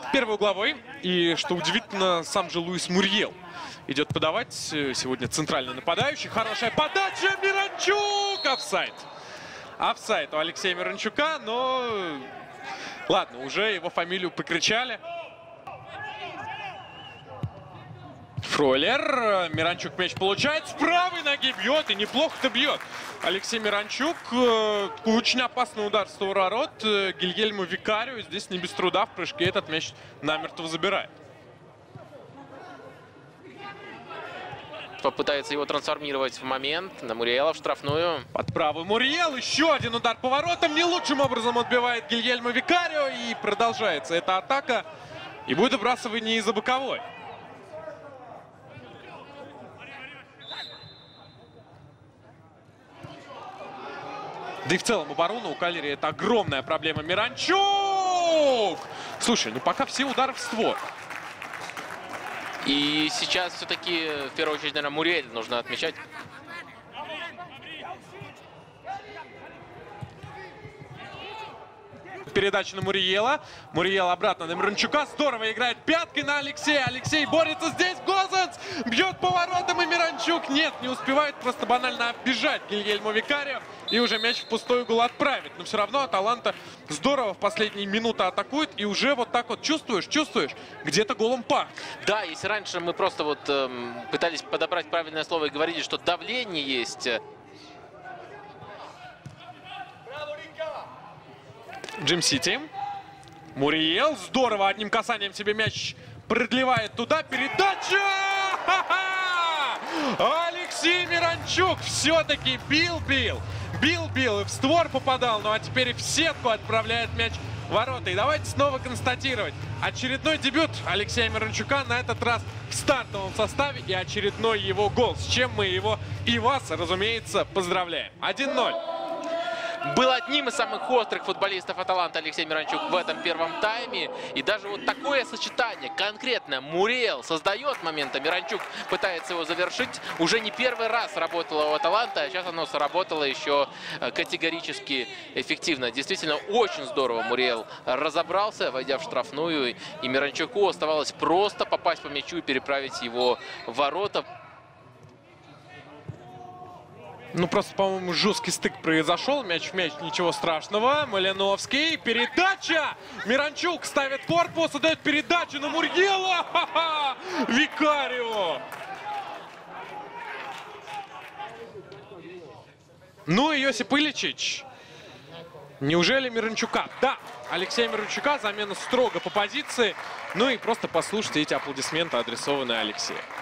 Первый угловой. И, что удивительно, сам же Луис Мурьел идет подавать. Сегодня центральный нападающий. Хорошая подача. Миранчук! Офсайд. Офсайд у Алексея Миранчука, но... Ладно, уже его фамилию покричали. Фройлер. Миранчук мяч получает. С правой ноги бьет. И неплохо-то бьет. Алексей Миранчук. Очень опасный удар с ворот. Гильельмо Викарио здесь не без труда в прыжке этот мяч намертво забирает. Попытается его трансформировать в момент на Мурьела в штрафную. Под правый Мурьел. Еще один удар по воротам. Не лучшим образом отбивает Гильельмо Викарио. И продолжается эта атака. И будет выбрасывание из-за боковой. Да и в целом оборона у Калери это огромная проблема. Миранчук! Слушай, ну пока все удары в створ. И сейчас все-таки, в первую очередь, наверное, Мурьель нужно отмечать. Передача на Мурьела. Мурьел обратно на Миранчука. Здорово играет пяткой на Алексея. Алексей борется здесь. Гозенс бьет поворотом. И Миранчук нет, не успевает просто банально оббежать Гильельмо Викарио. И уже мяч в пустой угол отправит. Но все равно Аталанта здорово в последние минуты атакует. И уже вот так вот чувствуешь, где-то голом пах. Да, если раньше мы просто вот пытались подобрать правильное слово и говорили, что давление есть. Джим Сити. Мурьел. Здорово. Одним касанием себе мяч продлевает туда. Передача! Алексей Миранчук все-таки бил. И в створ попадал. Ну а теперь и в сетку отправляет мяч в ворота. И давайте снова констатировать. Очередной дебют Алексея Миранчука. На этот раз в стартовом составе. И очередной его гол. С чем мы его и вас, разумеется, поздравляем. 1-0. Был одним из самых острых футболистов Аталанта Алексей Миранчук в этом первом тайме. И даже вот такое сочетание, конкретно Мурьел создает момент, а Миранчук пытается его завершить. Уже не первый раз работало у Аталанта, а сейчас оно сработало еще категорически эффективно. Действительно, очень здорово Мурьел разобрался, войдя в штрафную. И Миранчуку оставалось просто попасть по мячу и переправить его в ворота. Ну, просто, по-моему, жесткий стык произошел. Мяч в мяч, ничего страшного. Малиновский. Передача! Миранчук ставит корпус, отдает передачу на Мурьела. Ха-ха! Викарио! Ну и Йосип Иличич. Неужели Миранчука? Да, Алексея Миранчука. Замена строго по позиции. Ну и просто послушайте эти аплодисменты, адресованные Алексею.